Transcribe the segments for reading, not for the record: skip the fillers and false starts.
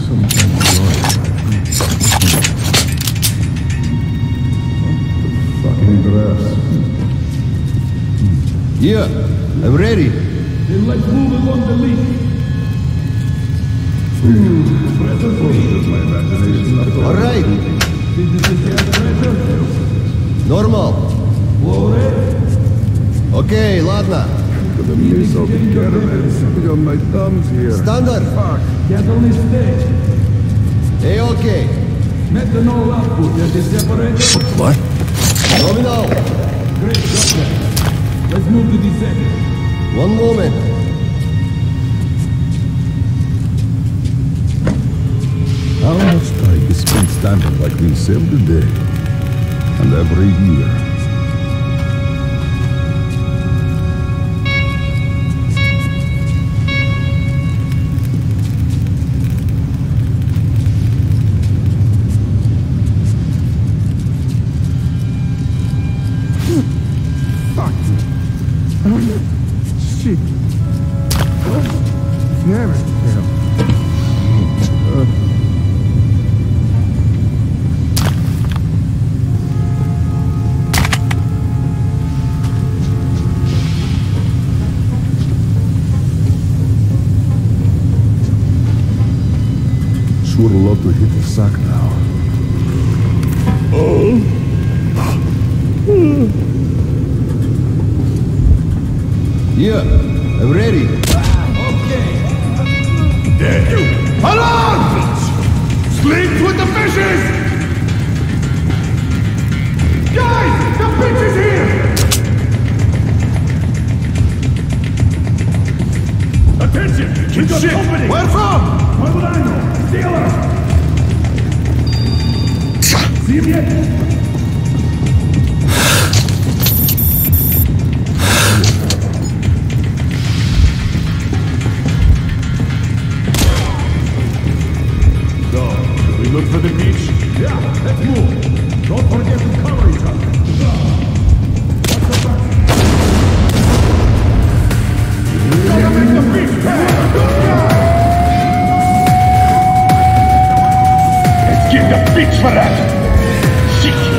Yeah, I'm ready. Then let's move along the leak. All right. Нормал. Окей, ладно. Стандарт. Get on this stage. Эй, окей. Methanol output at the separator. What? Nominal. Great job there. Let's move to the second. One moment. How much time is spent standing like this every day and every year? Fuck. Shit. Damn it. Sure love to hit the sack now. Yeah, I'm ready. There you! Alarm! Sleep with the fishes! Guys! The bitch is here! Attention! We got company! Where from? Where would I know? Stealer! See him yet? Look for the beach? Yeah, let's move. Don't forget to cover each other. What's the back? Gotta make the beach pay! Let's get the beach for that! Shit!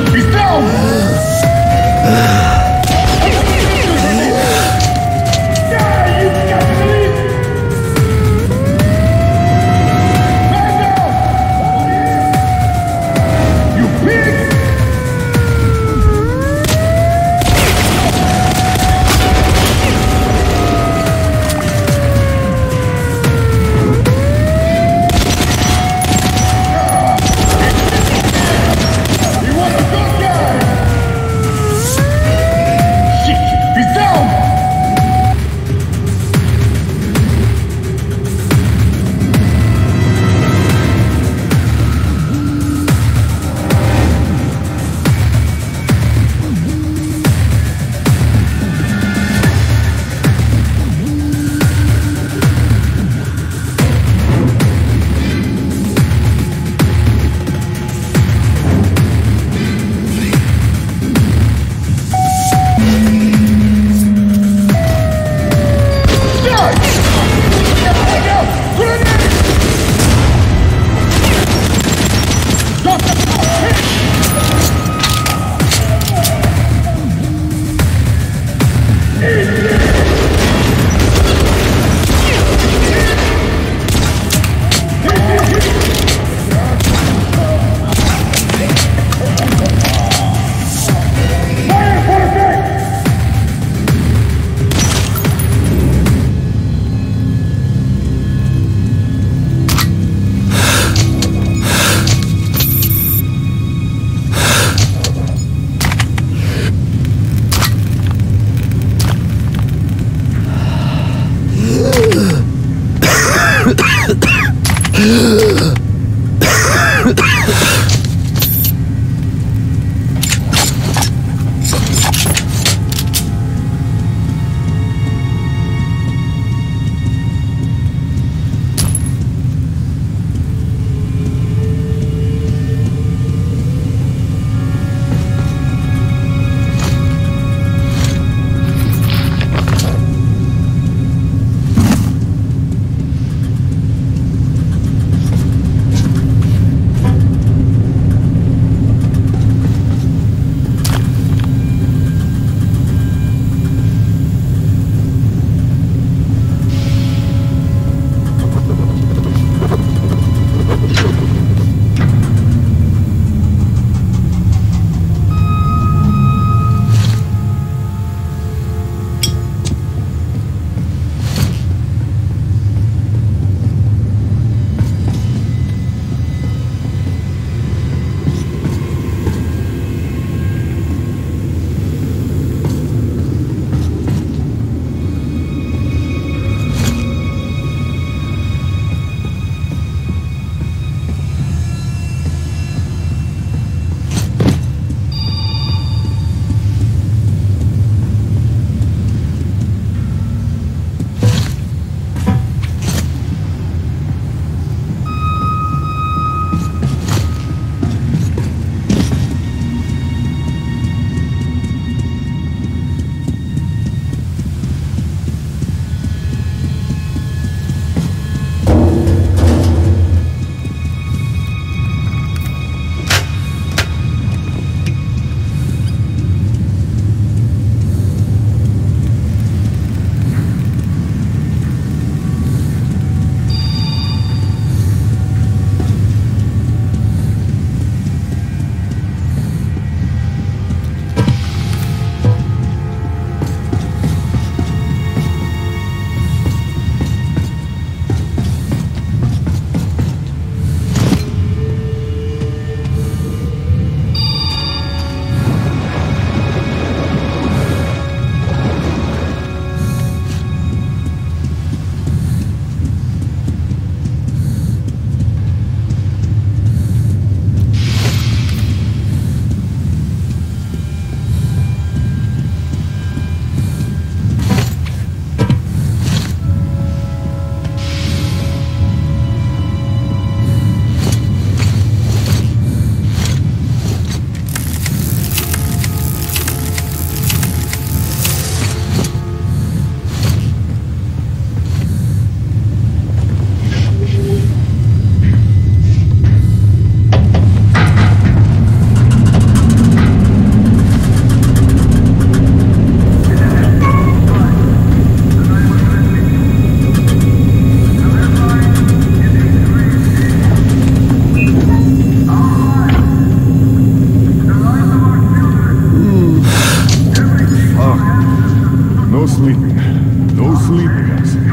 sleeping. No sleeping, I say.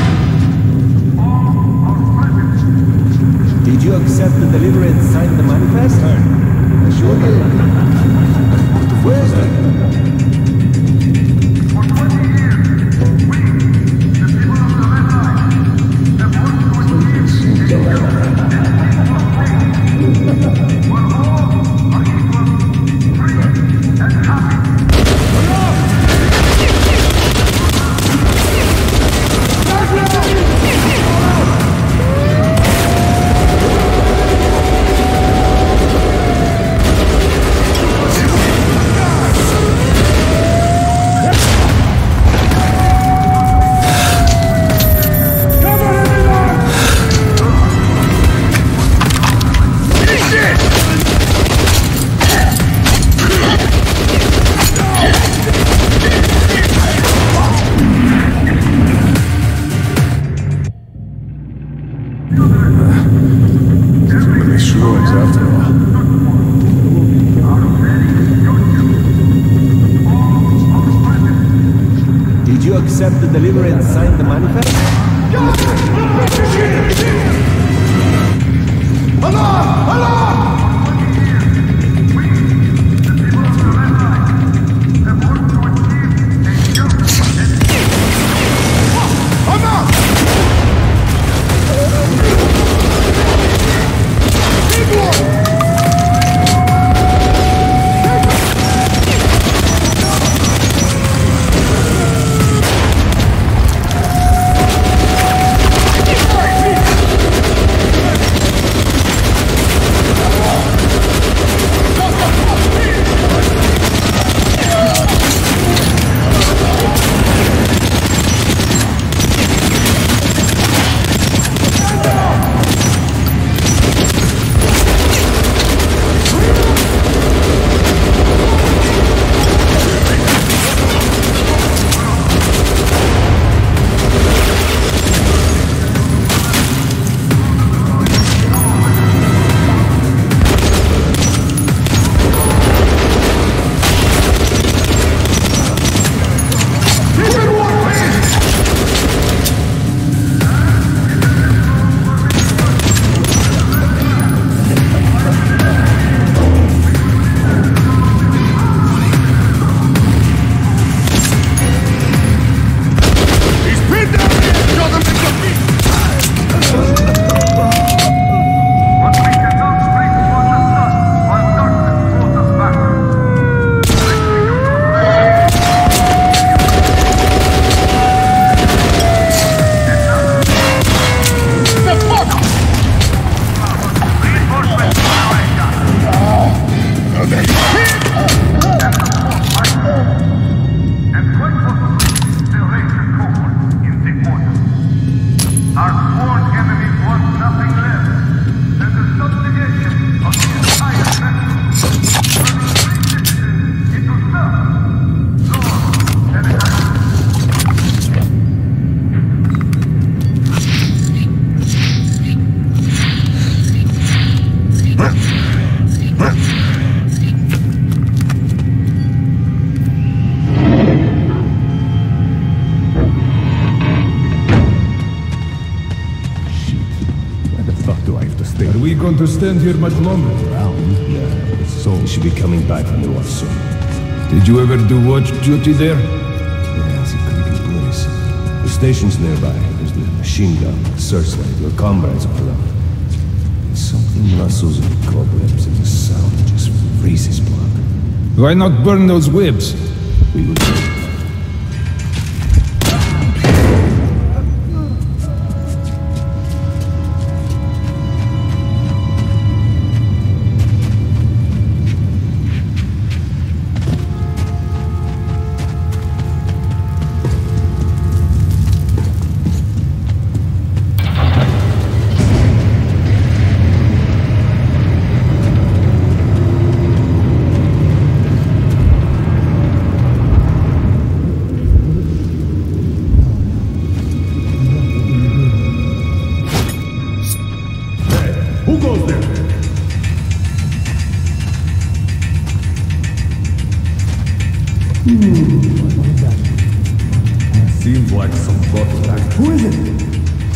Did you accept the delivery and sign the manifest? Sure did. Where's that? Did you accept the delivery and sign the manifest? Alarm! Alarm! Are we going to stand here much longer? Yeah, so we should be coming back from the wharf soon. Did you ever do watch duty there? Yeah, it's a creepy place. The station's nearby. There's the machine gun, the searchlight. Your comrades are around. There's something rustles in the cobwebs and the sound just freezes blood. Why not burn those whips? We will do. Who goes there? Seems like some bottle. Who is it?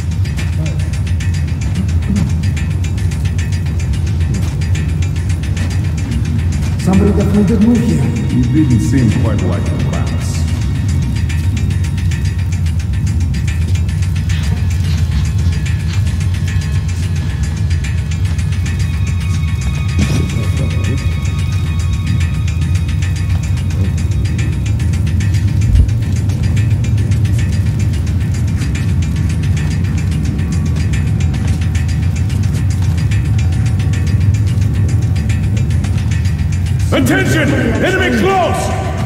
Somebody definitely did move here. He didn't seem quite like the rats. Attention! Enemy close!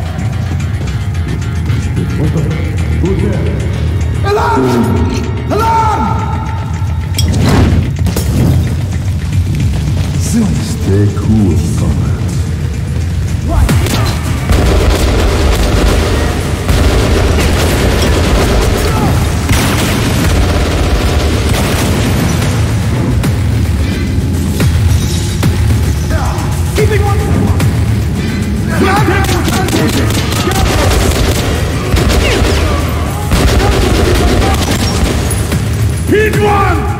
Who's there? Alarm! Alarm! Stay cool, comrades. Keeping one! Hit one!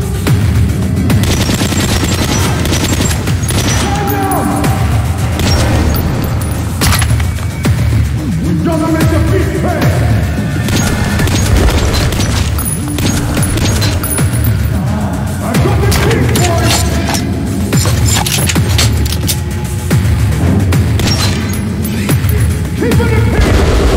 We're gonna make a big pay! I got the big boy! Keep it in here!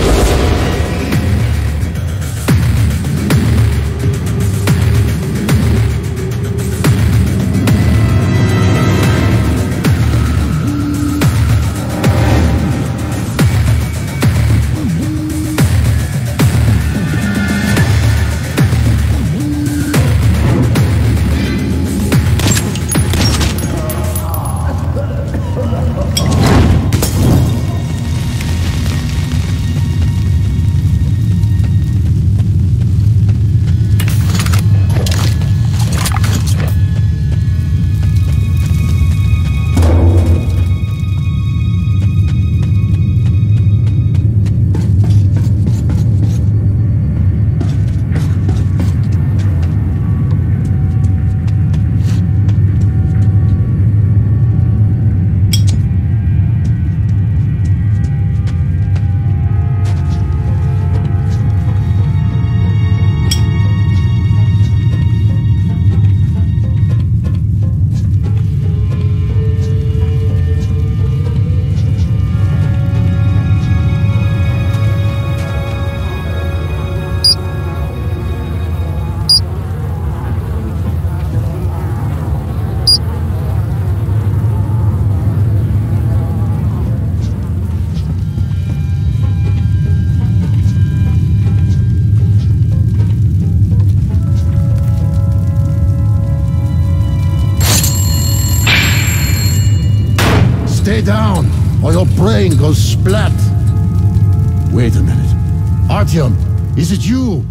Stay down, or your brain goes splat. Wait a minute. Artyom, is it you?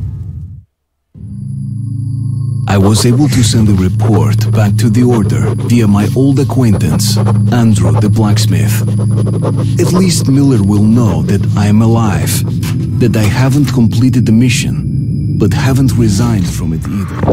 I was able to send a report back to the Order via my old acquaintance, Andrew the blacksmith. At least Miller will know that I am alive, that I haven't completed the mission, but haven't resigned from it either.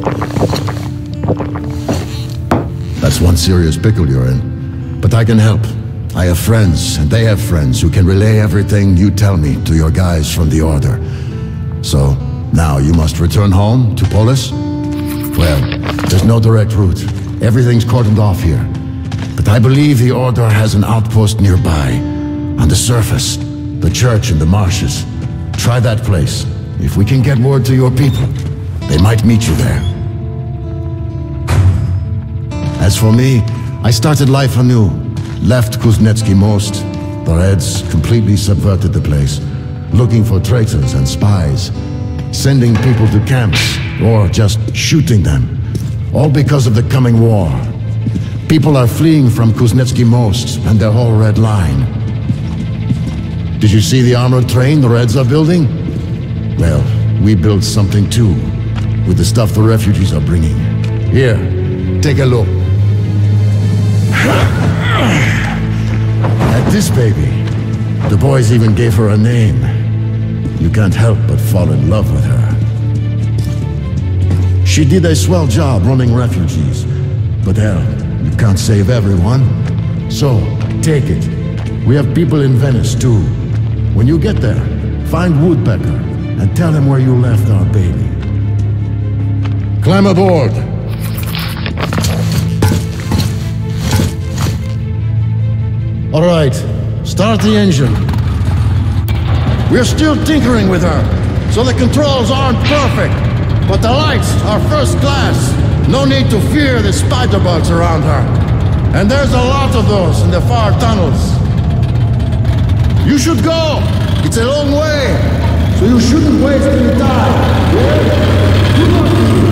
That's one serious pickle you're in. But I can help. I have friends, and they have friends who can relay everything you tell me to your guys from the Order. So, now you must return home to Polis? Well, there's no direct route. Everything's cordoned off here. But I believe the Order has an outpost nearby. On the surface, the church in the marshes. Try that place. If we can get word to your people, they might meet you there. As for me, I started life anew. Left Kuznetsky Most. The Reds completely subverted the place, looking for traitors and spies, sending people to camps, or just shooting them. All because of the coming war. People are fleeing from Kuznetsky Most and their whole Red Line. Did you see the armored train the Reds are building? Well, we built something too, with the stuff the refugees are bringing. Here, take a look. At this baby, the boys even gave her a name. you can't help but fall in love with her. She did a swell job running refugees, but hell, you can't save everyone. So, take it. We have people in Venice, too. When you get there, find Woodpecker and tell him where you left our baby. Climb aboard! All right, start the engine. We're still tinkering with her, so the controls aren't perfect, but the lights are first class. No need to fear the spider bugs around her. And there's a lot of those in the far tunnels. You should go! It's a long way, so you shouldn't waste any time. Yeah? Good luck to you.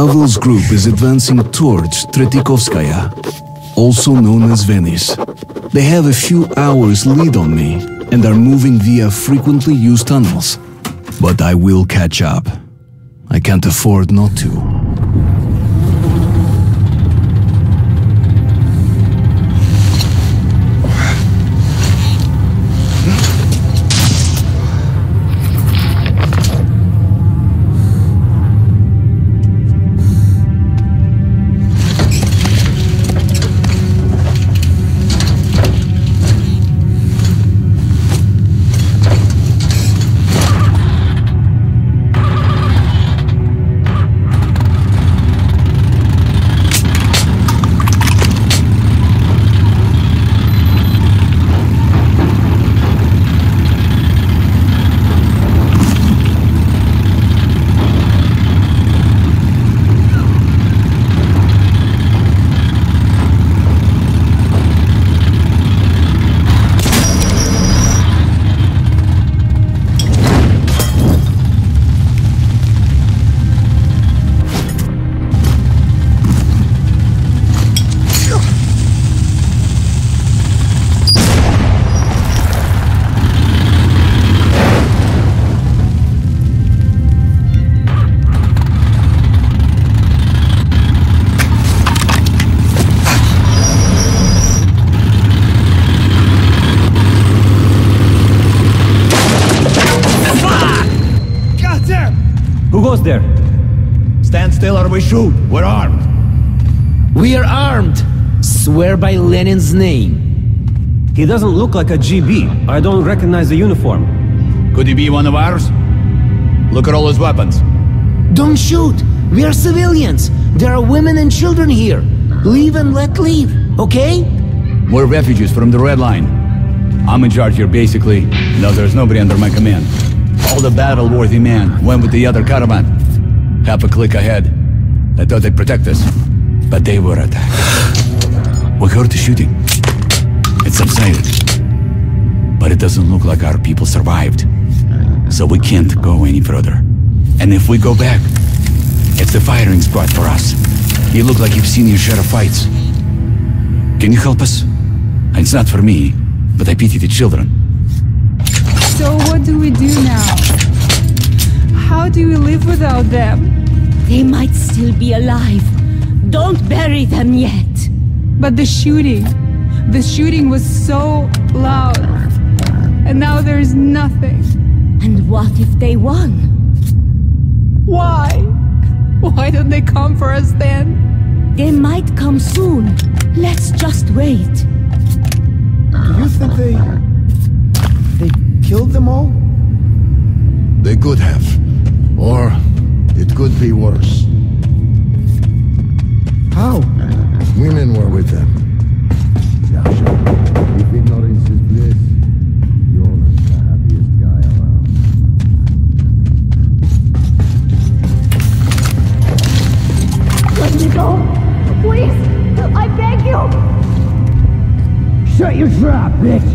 Pavel's group is advancing towards Tretikovskaya, also known as Venice. They have a few hours lead on me and are moving via frequently used tunnels. But I will catch up. I can't afford not to. Who goes there? Stand still or we shoot. We're armed. We are armed. Swear by Lenin's name. He doesn't look like a GB. I don't recognize the uniform. Could he be one of ours? Look at all his weapons. Don't shoot. We are civilians. There are women and children here. Leave and let leave, okay? We're refugees from the Red Line. I'm in charge here, basically. No, there's nobody under my command. All the battle-worthy men went with the other caravan. Half a click ahead. I thought they'd protect us, but they were attacked. We heard the shooting. It subsided. But it doesn't look like our people survived. So we can't go any further. And if we go back, it's the firing squad for us. You look like you've seen your share of fights. Can you help us? It's not for me, but I pity the children. So what do we do now? How do we live without them? They might still be alive. Don't bury them yet. But the shooting was so loud. And now there's nothing. And what if they won? Why? Why don't they come for us then? They might come soon. Let's just wait. Do you think they killed them all? They could have. Or it could be worse. How? Women were with them. Yasha, if ignorance is bliss, you're the happiest guy around. Let me go! Please! I beg you! Shut your trap, bitch!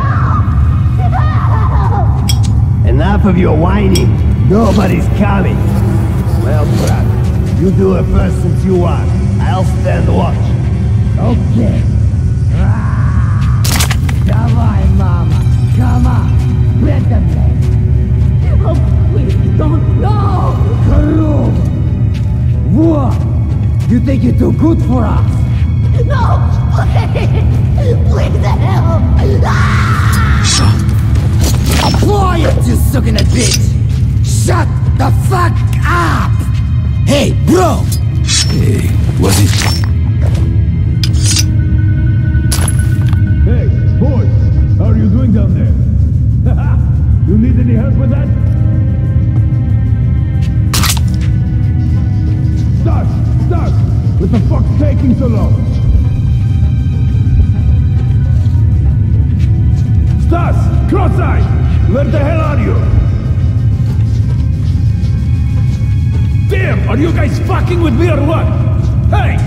Enough of your whining. Nobody's coming. Well, brother, you do it first since you won. I'll stand watch. Okay. Come on, mama. Come on. Let them play. Oh, please, don't go! Karum! What? You think you're too good for us? No! Please! Please help! Quiet, you sucking a bitch! Shut the fuck up! Hey, bro! Hey, was it? Hey, boys, how are you doing down there? You need any help with that? Start! What the fuck's taking so long? Stas! Cross-eyed! Where the hell are you? Damn! Are you guys fucking with me or what? Hey!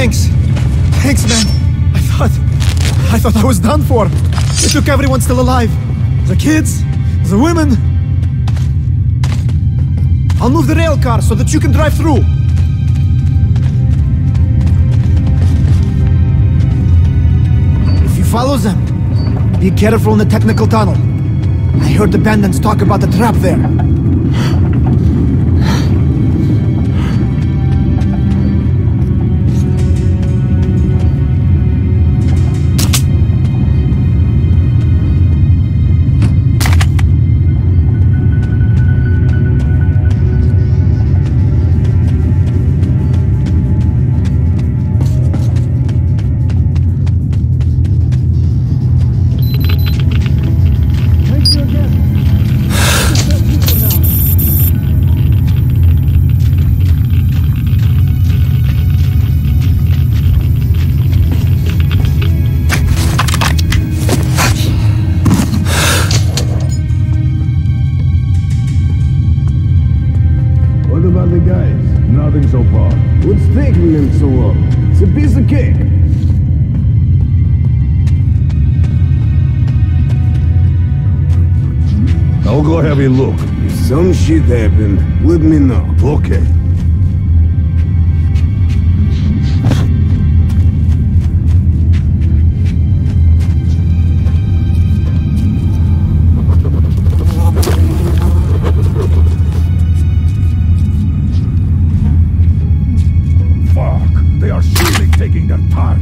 Thanks. Thanks, man. I thought I was done for. They took everyone still alive. The kids, the women. I'll move the rail car so that you can drive through. If you follow them, be careful in the technical tunnel. I heard the bandits talk about the trap there. Look, if some shit happened, let me know. Okay. Fuck, they are surely taking their time.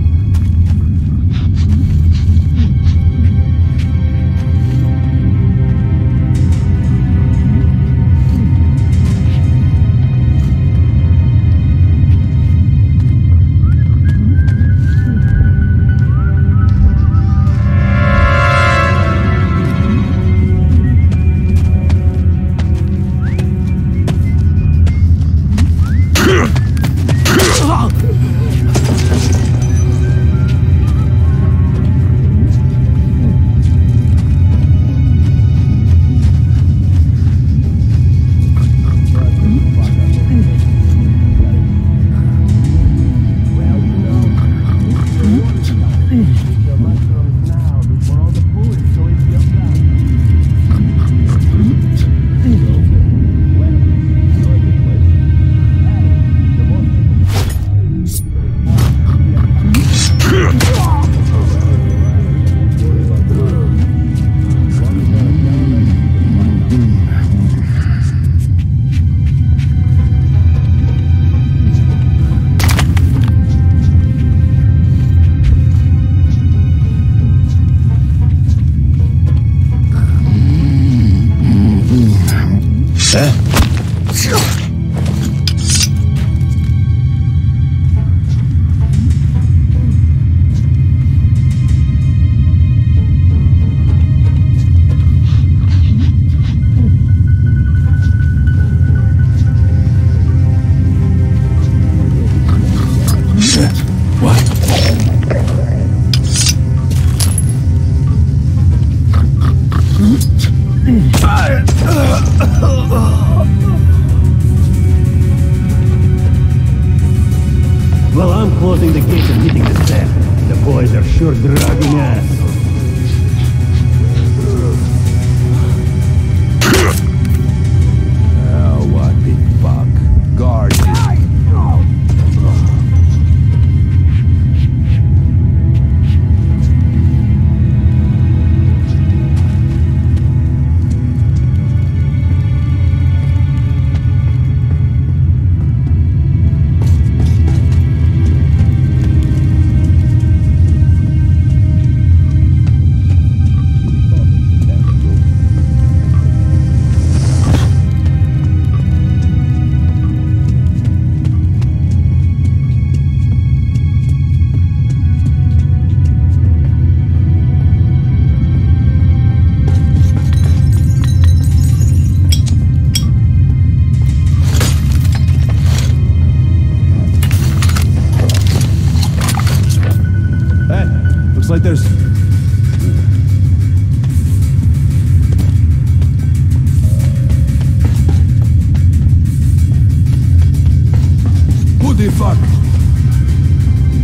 Well, I'm closing the gates and hitting the step. The boys are sure dragging ass. Oh, what big fuck. Guard you. Looks like there's... Who the fuck?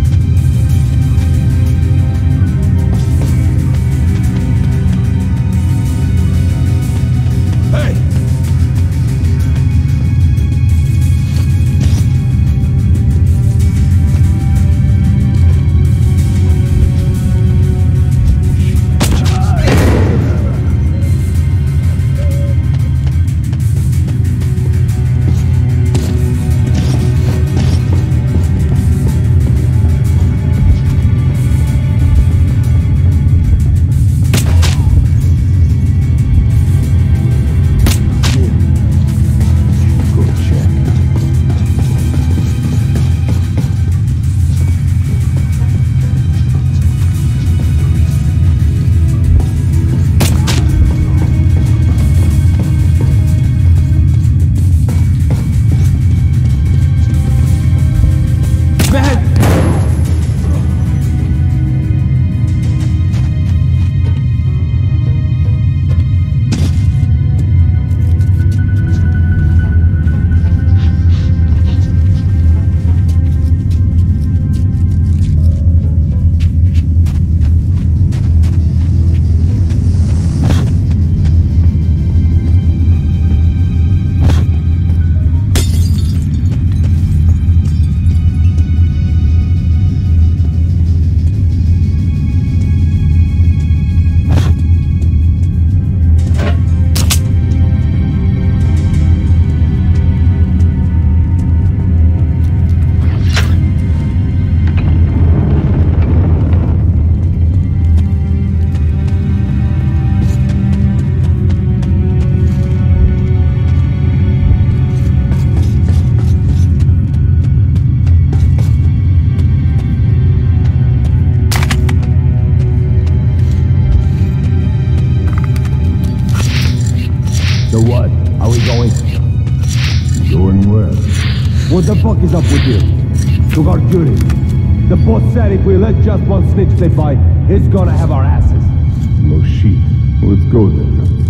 going? Doing well. What the fuck is up with you? Took our duty. The boss said if we let just one snitch slip by, he's gonna have our asses. No shit. Let's go then.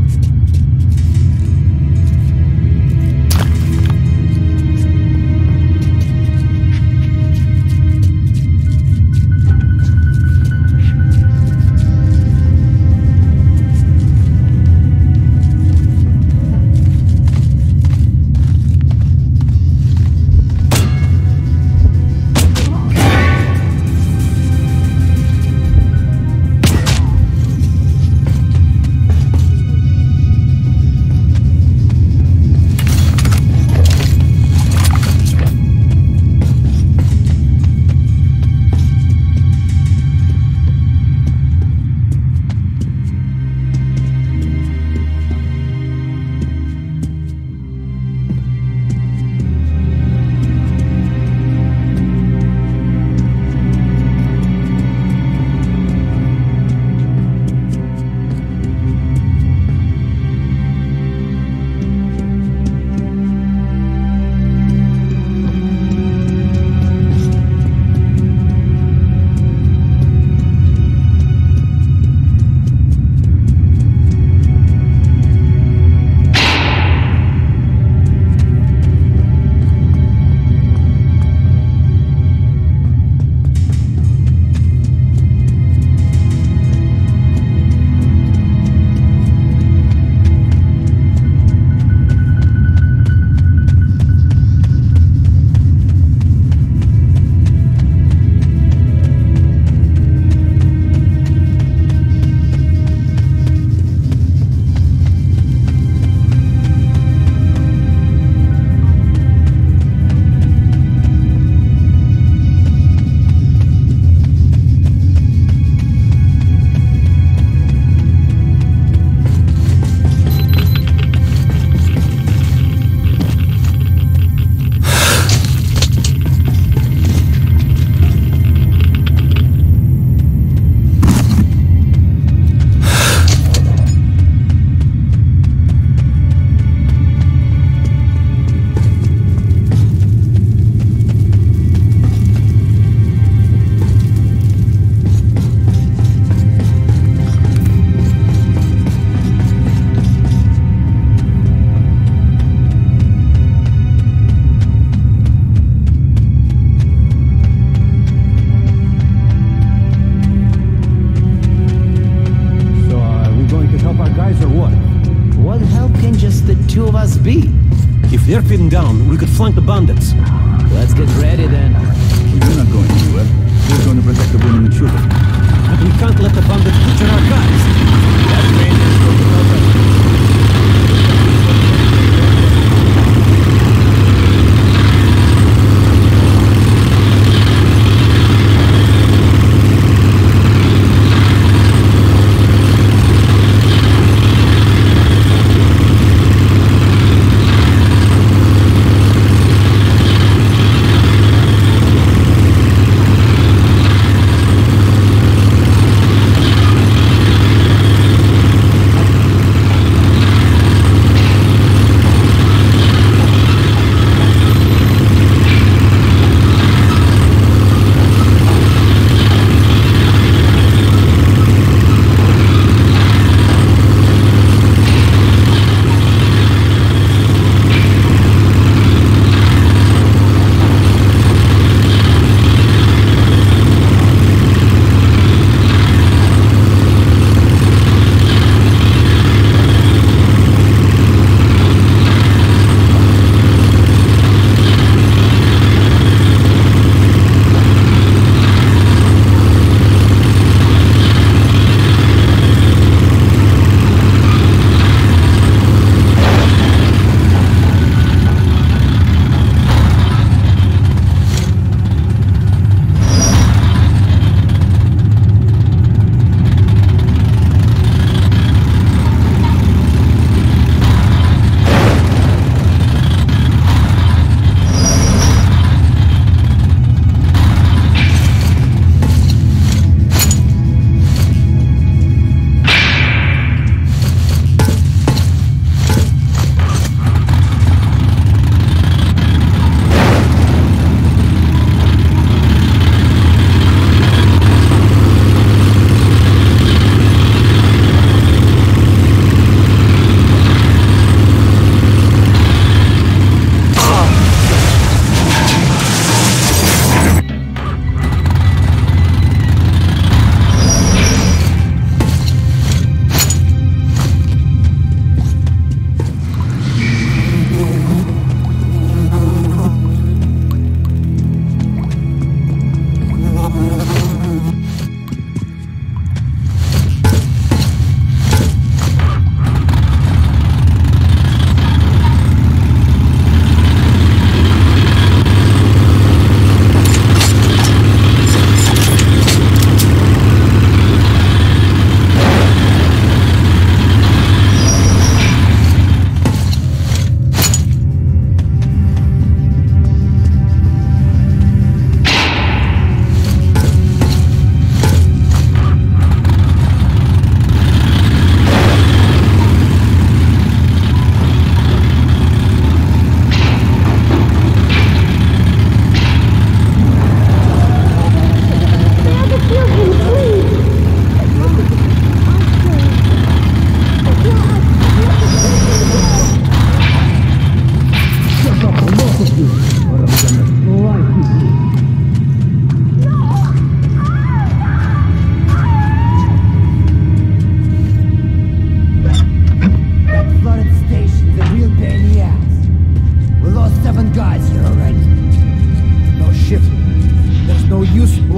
If they're pinned down, we could flank the bandits. Let's get ready then. We're not going anywhere. We're going to protect the women and children. But we can't let the bandits butcher our guys. That's dangerous.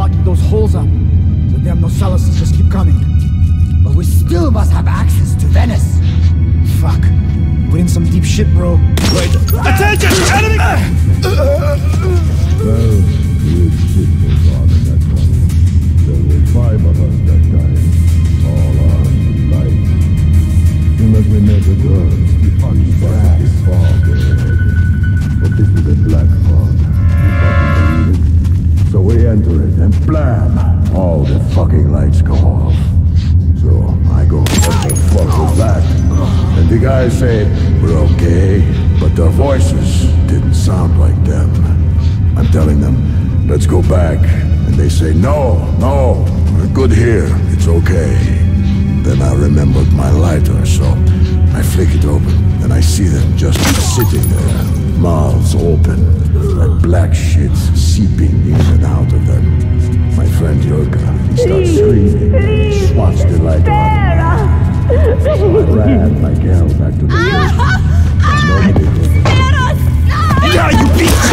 blocking those holes up. The damn Nosalises just keep coming. But we still must have access to Venice. Fuck. We're in some deep shit, bro. Wait! Attention! Enemy! Well, weird shit goes on in that tunnel. There were 5 of us that time, all armed with lights. Soon as we met the girls, we fucking brought this fog ahead. But this is a black fog. You fucking believe it? So we enter it, and blam! All the fucking lights go off. So I go, what the fuck was that? And the guys say, we're okay, but their voices didn't sound like them. I'm telling them, let's go back. And they say, no, we're good here, it's okay. Then I remembered my lighter, so I flick it open, and I see them just sitting there, mouths open, that black shit seeping in and out of them. My friend Yurka, he starts screaming and swats the lighter out of me. So I ran like hell back to the station. Nobody could. Yeah, you beast!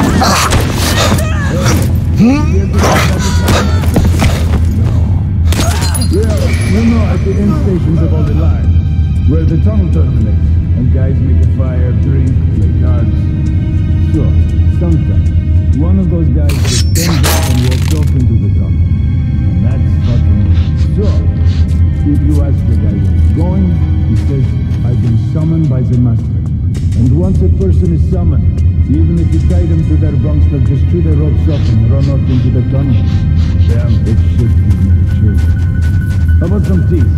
You know, at the end stations of all the lines, where the tunnel terminates, and guys make a fire, drink, play cards. Sure, sometimes one of those guys just stands up and walks off into the tunnel. And that's fucking so. If you ask the guy where he's going, he says, I've been summoned by the master. And once a person is summoned, even if you tie them to their bunks, they'll just chew their ropes off and run off into the tunnel. Damn, this shit gives me the chills. How about some tea?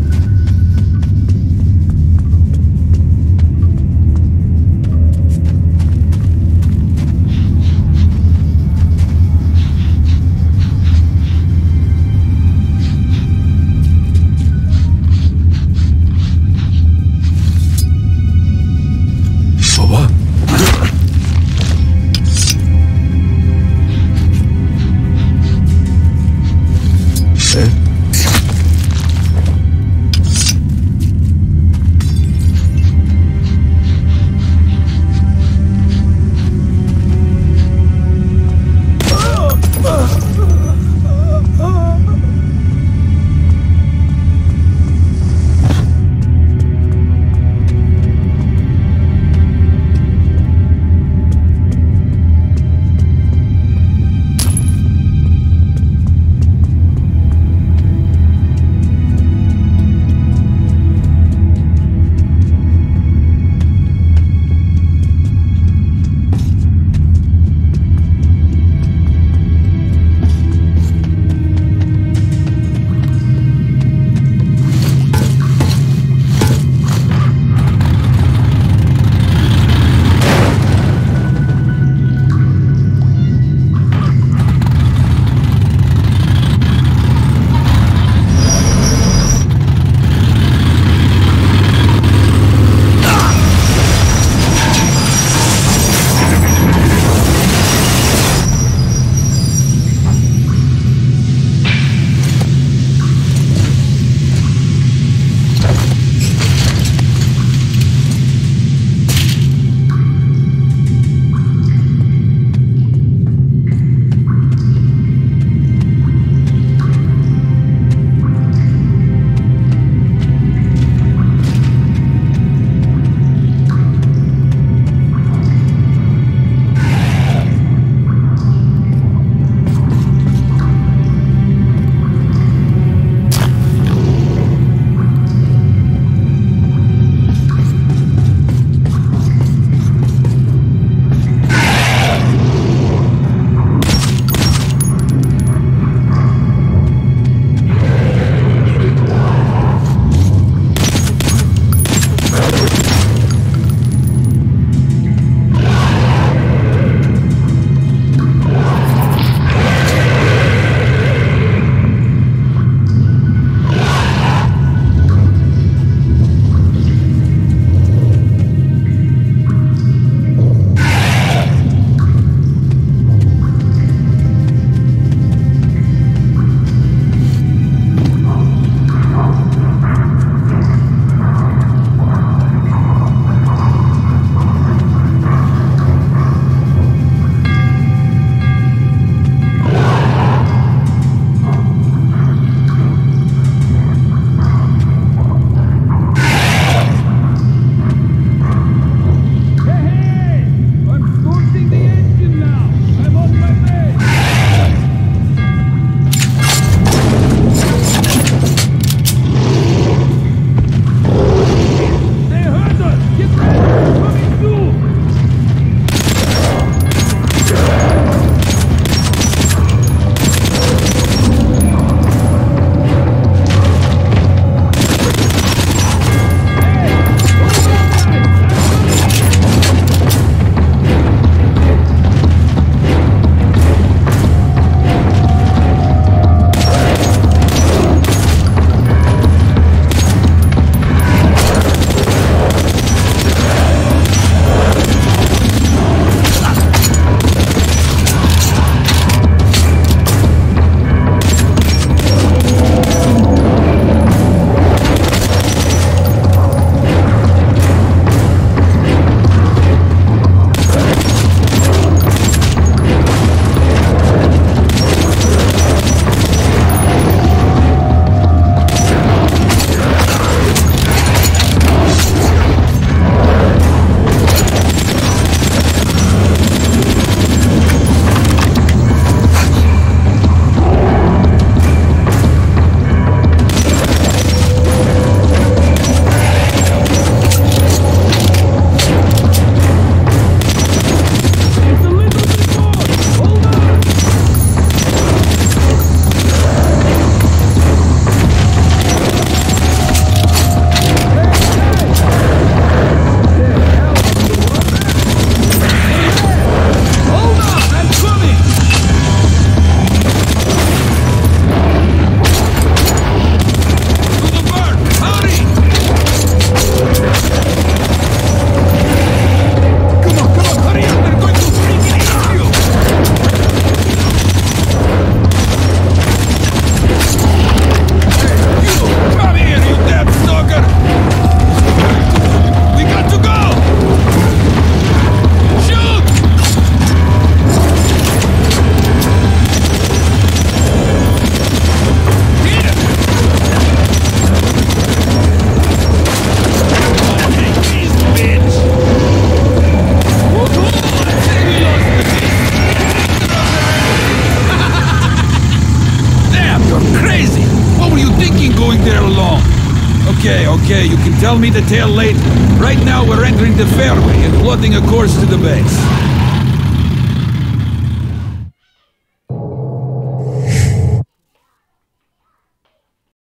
Okay, you can tell me the tale late. Right now we're entering the fairway and plotting a course to the base.